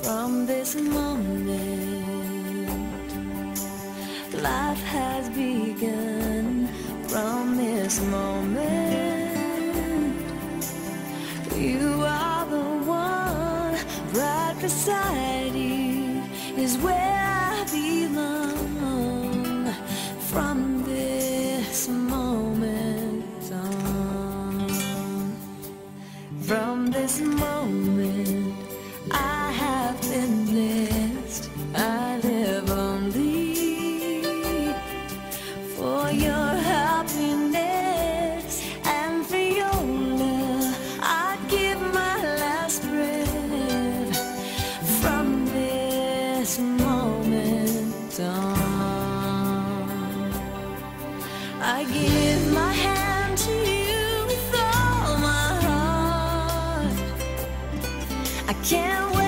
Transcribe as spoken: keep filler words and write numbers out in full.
From this moment, life has begun. From this moment, you are the one. Right beside you is where I belong. From this moment on, from this moment, I have been blessed. I live only for your happiness and for your love. I give my last breath. From this moment on, I give my hand to you with all my heart. I can't wait.